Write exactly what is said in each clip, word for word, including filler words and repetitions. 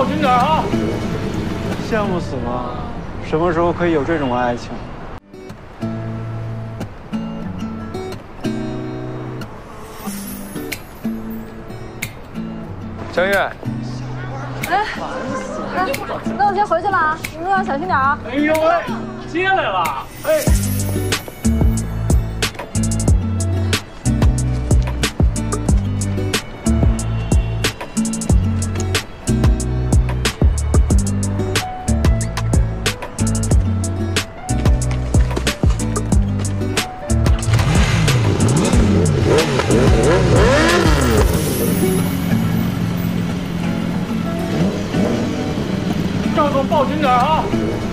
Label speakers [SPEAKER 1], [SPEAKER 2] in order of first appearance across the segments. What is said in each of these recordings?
[SPEAKER 1] 抱紧点啊！
[SPEAKER 2] 羡慕死了，什么时候可以有这种爱情？
[SPEAKER 3] 江月，
[SPEAKER 4] 哎，那那我先回去了啊，你们路上小心点啊！
[SPEAKER 1] 哎呦喂，接来了，哎。 赵总，抱紧点啊！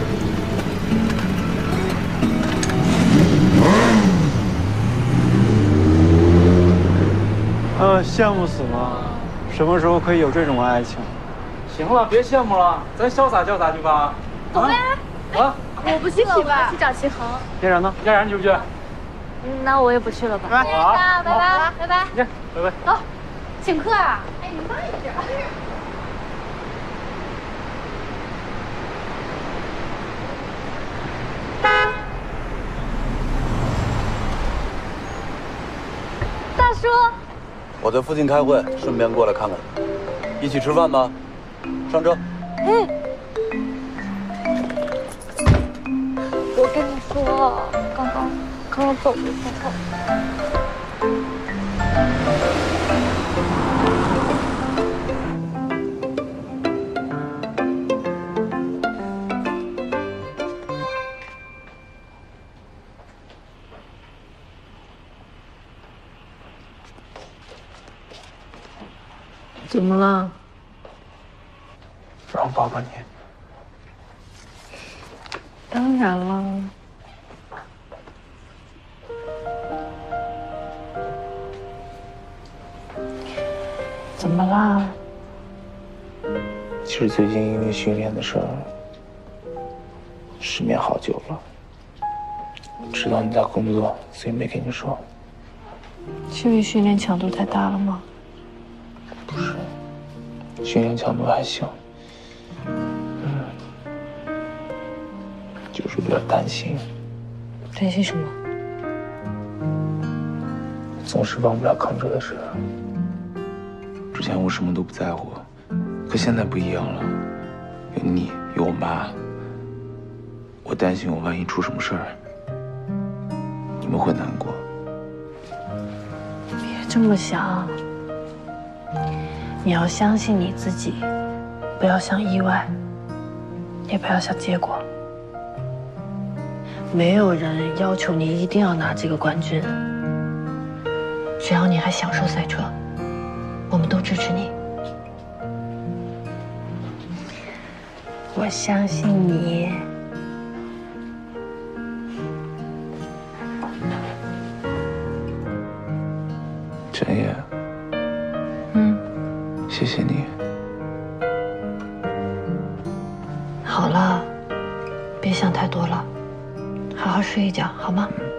[SPEAKER 2] 呃，羡慕死了，什么时候可以有这种爱情？
[SPEAKER 1] 行了，别羡慕了，咱潇洒潇洒去吧。
[SPEAKER 4] 走呗！
[SPEAKER 1] 啊！
[SPEAKER 4] 我不去了，我要去找齐恒。
[SPEAKER 2] 嫣然呢？
[SPEAKER 1] 嫣然去不去？
[SPEAKER 4] 嗯，那我也不去了吧。
[SPEAKER 2] 拜
[SPEAKER 4] 拜拜，拜拜，拜拜。
[SPEAKER 1] 耶，拜拜。
[SPEAKER 4] 走，请客啊！哎，你慢一点。大叔，
[SPEAKER 5] 我在附近开会，顺便过来看看，一起吃饭吧。上车。
[SPEAKER 4] 嗯。我跟你说，刚刚刚刚走的时候。
[SPEAKER 6] 怎么了？
[SPEAKER 2] 让我抱抱你。
[SPEAKER 6] 当然了。怎么啦？
[SPEAKER 7] 其实最近因为训练的事儿，失眠好久了。知道你在工作，所以没跟你说。
[SPEAKER 6] 是因为训练强度太大了吗？
[SPEAKER 7] 不是，训练强度还行，嗯，就是有点担心。
[SPEAKER 6] 担心什么？
[SPEAKER 7] 总是忘不了康哲的事。
[SPEAKER 3] 之前我什么都不在乎，可现在不一样了，有你，有我妈。我担心我万一出什么事儿，你们会难过。
[SPEAKER 6] 别这么想。 你要相信你自己，不要想意外，也不要想结果。没有人要求你一定要拿这个冠军，只要你还享受赛车，我们都支持你。我相信你。
[SPEAKER 7] 陈烨。 谢谢你。
[SPEAKER 6] 好了，别想太多了，好好睡一觉，好吗？
[SPEAKER 7] 嗯